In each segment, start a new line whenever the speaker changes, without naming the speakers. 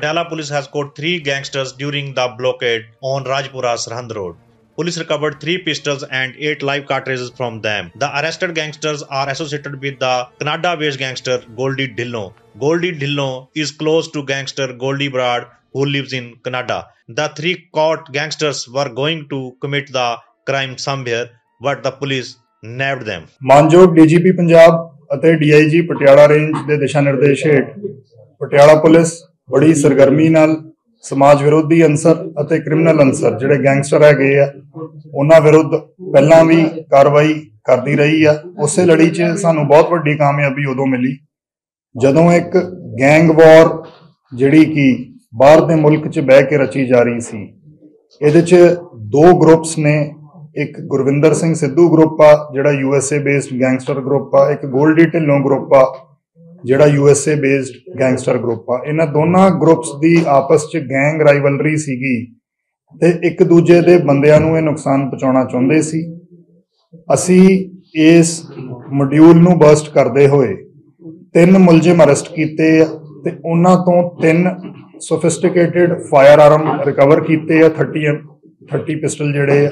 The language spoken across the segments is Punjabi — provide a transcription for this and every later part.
Patiala police has caught 3 gangsters during the blockade on Rajpura Sarhand Road. Police recovered 3 pistols and 8 live cartridges from them. The arrested gangsters are associated with the Canada-based gangster Goldie Dhillon. Goldie Dhillon is close to gangster Goldie Brad, who lives in Canada. The 3 caught gangsters were going to commit the crime somewhere, but the police nabbed them.
ਮਾਨਯੋਗ ਡੀਜੀਪੀ ਪੰਜਾਬ ਅਤੇ ਡੀਆਈਜੀ ਪਟਿਆਲਾ ਰੇਂਜ ਦੇ ਦਿਸ਼ਾ ਨਿਰਦੇਸ਼ ਹੇਠ ਪਟਿਆਲਾ ਪੁਲਿਸ ਬੜੀ ਸਰਗਰਮੀ ਨਾਲ ਸਮਾਜ ਵਿਰੋਧੀ ਅੰਸਰ ਅਤੇ ਕ੍ਰਿਮੀਨਲ ਅੰਸਰ ਜਿਹੜੇ ਗੈਂਗਸਟਰ ਹੈਗੇ ਆ ਉਹਨਾਂ ਵਿਰੁੱਧ ਪਹਿਲਾਂ ਵੀ ਕਾਰਵਾਈ ਕਰਦੀ ਰਹੀ ਆ। ਉਸੇ ਲੜੀ 'ਚ ਸਾਨੂੰ ਬਹੁਤ ਵੱਡੀ ਕਾਮਯਾਬੀ ਉਦੋਂ ਮਿਲੀ ਜਦੋਂ ਇੱਕ ਗੈਂਗ ਵਾਰ ਜਿਹੜੀ ਕਿ ਬਾਹਰ ਦੇ ਮੁਲਕ 'ਚ ਬਹਿ ਕੇ ਰਚੀ ਜਾ ਰਹੀ ਸੀ। ਇਹਦੇ 'ਚ 2 ਗਰੁੱਪਸ ਨੇ, ਇੱਕ ਗੁਰਵਿੰਦਰ ਸਿੰਘ ਸਿੱਧੂ ਗਰੁੱਪ ਆ ਜਿਹੜਾ USA ਬੇਸਡ ਗੈਂਗਸਟਰ ਗਰੁੱਪ ਆ, ਇੱਕ ਗੋਲਡੀ ਢਿੱਲੋਂ ਗਰੁੱਪ ਆ ਜਿਹੜਾ USA ਬੇਸਡ ਗੈਂਗਸਟਰ ਗਰੁੱਪ ਆ। ਇਹਨਾਂ ਦੋਨਾਂ ਗਰੁੱਪਸ ਦੀ ਆਪਸ 'ਚ ਗੈਂਗ ਰਾਈਵਲਰੀ ਸੀਗੀ ਤੇ ਇੱਕ ਦੂਜੇ ਦੇ ਬੰਦਿਆਂ ਨੂੰ ਇਹ ਨੁਕਸਾਨ ਪਹੁੰਚਾਉਣਾ ਚਾਹੁੰਦੇ ਸੀ। ਅਸੀਂ ਇਸ ਮੋਡਿਊਲ ਨੂੰ ਬਰਸਟ ਕਰਦੇ ਹੋਏ 3 ਮੁਲਜ਼ਮ ਅਰੈਸਟ ਕੀਤੇ ਆ ਤੇ ਉਹਨਾਂ ਤੋਂ 3 ਸੋਫਿਸਟੀਕੇਟਿਡ ਫਾਇਰ ਆਰਮ ਰਿਕਵਰ ਕੀਤੇ ਆ। 30 ਪਿਸਟਲ ਜਿਹੜੇ ਆ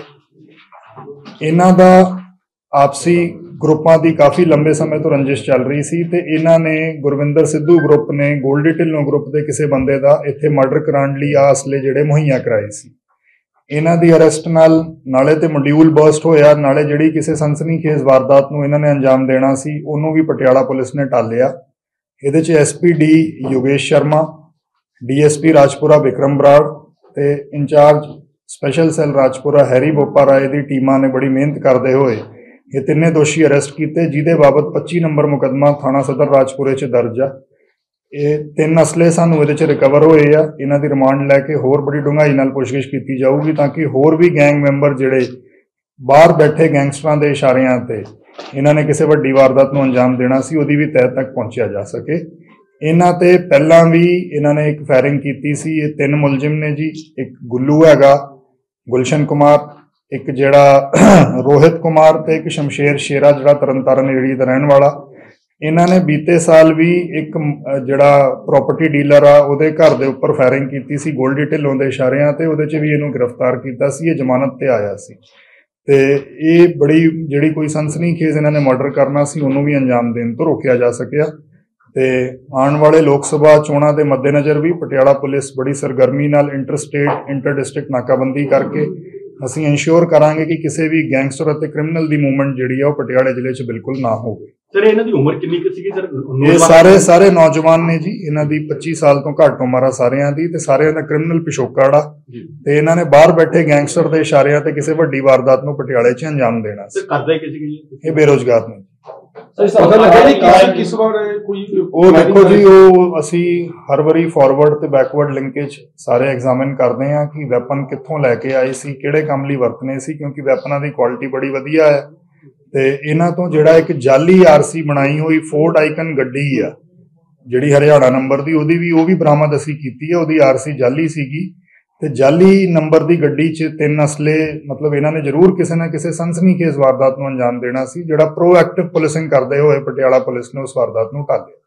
ਇਹਨਾਂ ਦਾ ਆਪਸੀ ਗਰੁੱਪਾਂ ਦੀ ਕਾਫੀ ਲੰਬੇ ਸਮੇਂ ਤੋਂ ਰੰਜਿਸ਼ ਚੱਲ ਰਹੀ ਸੀ ਤੇ ਇਹਨਾਂ ਨੇ ਗੁਰਵਿੰਦਰ ਸਿੱਧੂ ਗਰੁੱਪ ਨੇ ਗੋਲਡੀ ਢਿੱਲੋਂ ਗਰੁੱਪ ਦੇ ਕਿਸੇ ਬੰਦੇ ਦਾ ਇੱਥੇ ਮਰਡਰ ਕਰਾਉਣ ਲਈ ਆ ਅਸਲੇ ਜਿਹੜੇ ਮੁਹੱਈਆ ਕਰਾਏ ਸੀ। ਇਹਨਾਂ ਦੀ ਅਰੈਸਟ ਨਾਲ ਨਾਲੇ ਤੇ ਮੋਡਿਊਲ ਬਰਸਟ ਹੋਇਆ, ਨਾਲੇ ਜਿਹੜੀ ਕਿਸੇ ਸਨਸਨੀਖੇਜ਼ ਵਾਰਦਾਤ ਨੂੰ ਇਹਨਾਂ ਨੇ ਅੰਜਾਮ ਦੇਣਾ ਸੀ ਉਹਨੂੰ ਵੀ ਪਟਿਆਲਾ ਪੁਲਿਸ ਨੇ ਟਾਲਿਆ। ਇਹਦੇ 'ਚ SPD ਯੋਗੇਸ਼ ਸ਼ਰਮਾ, DSP ਰਾਜਪੁਰਾ ਵਿਕਰਮ ਬਰਾੜ ਤੇ incharge special cell Rajpura Harry Boparai ਦੀ ਟੀਮਾਂ ਨੇ ਬੜੀ ਮਿਹਨਤ ਕਰਦੇ ਹੋਏ ਇਹ 3 ਦੋਸ਼ੀ ਅਰੈਸਟ ਕੀਤੇ, ਜਿਹਦੇ ਬਾਬਤ 25 ਨੰਬਰ ਮੁਕੱਦਮਾ ਥਾਣਾ ਸਦਰ ਰਾਜਪੁਰੇ 'ਚ ਦਰਜ ਆ। ਇਹ 3 ਅਸਲੇ ਸਾਨੂੰ ਇਹਦੇ 'ਚ ਰਿਕਵਰ ਹੋਏ ਆ। ਇਹਨਾਂ ਦੀ ਰਿਮਾਂਡ ਲੈ ਕੇ ਹੋਰ ਬੜੀ ਡੂੰਘਾਈ ਨਾਲ ਪੁੱਛਗਿੱਛ ਕੀਤੀ ਜਾਊਗੀ ਤਾਂ ਕਿ ਹੋਰ ਵੀ ਗੈਂਗ ਮੈਂਬਰ ਜਿਹੜੇ ਬਾਹਰ ਬੈਠੇ ਗੈਂਗਸਟਰਾਂ ਦੇ ਇਸ਼ਾਰਿਆਂ ਤੇ ਇਹਨਾਂ ਨੇ ਕਿਸੇ ਵੱਡੀ ਵਾਰਦਾਤ ਨੂੰ ਅੰਜਾਮ ਦੇਣਾ ਸੀ ਉਹਦੀ ਵੀ ਤਹਿ ਤੱਕ ਪਹੁੰਚਿਆ ਜਾ ਸਕੇ। ਇਹਨਾਂ ਤੇ ਪਹਿਲਾਂ ਵੀ ਇਹਨਾਂ ਨੇ ਇੱਕ ਫਾਇਰਿੰਗ ਕੀਤੀ ਸੀ। ਇਹ 3 ਮੁਲਜ਼ਮ ਨੇ ਜੀ, ਇੱਕ ਗੁੱਲੂ ਹੈਗਾ, ਗੁਲਸ਼ਨ ਕੁਮਾਰ, ਇੱਕ ਜਿਹੜਾ ਰੋਹਿਤ ਕੁਮਾਰ ਤੇ ਇੱਕ ਸ਼ਮਸ਼ੇਰ ਸ਼ੇਰਾ ਜਿਹੜਾ ਤਰਨਤਾਰਨ ਏਰੀਏ ਦਾ ਰਹਿਣ ਵਾਲਾ। ਇਹਨਾਂ ਨੇ ਬੀਤੇ ਸਾਲ ਵੀ ਇੱਕ ਜਿਹੜਾ ਪ੍ਰਾਪਰਟੀ ਡੀਲਰ ਆ ਉਹਦੇ ਘਰ ਦੇ ਉੱਪਰ ਫਾਇਰਿੰਗ ਕੀਤੀ ਸੀ ਗੋਲਡੀ ਢਿੱਲੋਂ ਦੇ ਇਸ਼ਾਰਿਆਂ ਤੇ, ਉਹਦੇ 'ਚ ਵੀ ਇਹਨੂੰ ਗ੍ਰਿਫਤਾਰ ਕੀਤਾ ਸੀ। ਇਹ ਜ਼ਮਾਨਤ ਤੇ ਆਇਆ ਸੀ ਤੇ ਇਹ ਬੜੀ ਜਿਹੜੀ ਕੋਈ ਸਨਸਨੀਖੇਜ਼ ਇਹਨਾਂ ਨੇ ਮਰਡਰ ਕਰਨਾ ਸੀ ਉਹਨੂੰ ਵੀ ਅੰਜਾਮ ਦੇਣ ਤੋਂ ਰੋਕਿਆ ਜਾ ਸਕਿਆ। ਤੇ ਆਉਣ ਵਾਲੇ ਲੋਕ ਸਭਾ ਚੋਣਾਂ ਦੇ ਮੱਦੇਨਜ਼ਰ ਵੀ ਪਟਿਆਲਾ ਪੁਲਿਸ ਬੜੀ ਸਰਗਰਮੀ ਨਾਲ ਇੰਟਰ ਡਿਸਟ੍ਰਿਕਟ ਨਾਕਾਬੰਦੀ ਕਰਕੇ ਅਸੀਂ ਇੰਸ਼ੋਰ ਕਰਾਂਗੇ ਕਿ ਕਿਸੇ ਵੀ ਗੈਂਗਸਟਰ ਅਤੇ ਕ੍ਰਿਮੀਨਲ ਦੀ ਮੂਵਮੈਂਟ ਜਿਹੜੀ ਆ ਉਹ ਪਟਿਆਲੇ ਜ਼ਿਲ੍ਹੇ 'ਚ ਬਿਲਕੁਲ ਨਾ ਹੋਵੇ।
ਸਰ ਇਹਨਾਂ ਦੀ ਉਮਰ ਕਿੰਨੀ ਕੁ ਸੀਗੀ ਸਰ?
ਇਹ ਸਾਰੇ ਨੌਜਵਾਨ ਨੇ ਜੀ। ਇਹਨਾਂ ਦੀ 25 ਸਾਲ ਤੋਂ ਘੱਟ ਉਮਰ ਆ ਸਾਰਿਆਂ ਦੀ ਤੇ ਸਾਰਿਆਂ ਦਾ ਕ੍ਰਿਮੀਨਲ ਪਿਛੋਕੜ ਆ ਤੇ ਇਹਨਾਂ ਨੇ ਬਾਹਰ ਬੈਠੇ ਗੈਂਗਸਟਰ ਦੇ ਇਸ਼ਾਰਿਆਂ ਤੇ ਕਿਸੇ ਵੱਡੀ ਵਾਰਦਾਤ ਨੂੰ ਪਟਿਆਲੇ 'ਚ ਅੰਜਾਮ ਦੇਣਾ ਸੀ।
ਕਰਦੇ ਕਿਸੇ ਕੀ
ਇਹ ਬੇਰੁਜ਼ਗਾਰ ਨੇ।
ਪਤਾ ਲੱਗਿਆ ਜੀ ਕਿਸ ਵਾਰ ਕੋਈ
ਉਹ ਦੇਖੋ ਜੀ, ਉਹ ਅਸੀਂ ਹਰ ਵਾਰੀ ਫਾਰਵਰਡ ਤੇ ਬੈਕਵਰਡ ਲਿੰਕੇਜ ਸਾਰੇ ਐਗਜ਼ਾਮਿਨ ਕਰਦੇ ਆ ਕਿ ਵੈਪਨ ਕਿੱਥੋਂ ਲੈ ਕੇ ਆਏ ਸੀ, ਕਿਹੜੇ ਕੰਮ ਲਈ ਵਰਤਨੇ ਸੀ, ਕਿਉਂਕਿ ਵੈਪਨਾਂ ਦੀ ਕੁਆਲਿਟੀ ਬੜੀ ਵਧੀਆ ਹੈ। ਤੇ ਇਹਨਾਂ ਤੋਂ ਜਿਹੜਾ ਇੱਕ ਜਾਲੀ RC ਬਣਾਈ ਹੋਈ ਫੋਰਡ ਆਈਕਨ ਗੱਡੀ ਆ ਜਿਹੜੀ ਹਰਿਆਣਾ ਨੰਬਰ ਦੀ, ਉਹ ਵੀ ਬਰਾਮਦ ਅਸੀਂ ਕੀਤੀ ਹੈ। ਉਹਦੀ RC ਜਾਲੀ ਸੀਗੀ ਤੇ ਜਾਲੀ ਨੰਬਰ ਦੀ ਗੱਡੀ 'ਚ 3 ਅਸਲੇ, ਮਤਲਬ ਇਹਨਾਂ ਨੇ ਜ਼ਰੂਰ ਕਿਸੇ ਨਾ ਕਿਸੇ ਸਨਸਨੀਖੇਜ਼ ਵਾਰਦਾਤ ਨੂੰ ਅੰਜਾਮ ਦੇਣਾ ਸੀ, ਜਿਹੜਾ ਪ੍ਰੋਐਕਟਿਵ ਪੁਲਿਸਿੰਗ ਕਰਦੇ ਹੋਏ ਪਟਿਆਲਾ ਪੁਲਿਸ ਨੇ ਉਸ ਵਾਰਦਾਤ ਨੂੰ ਟਾਲਿਆ।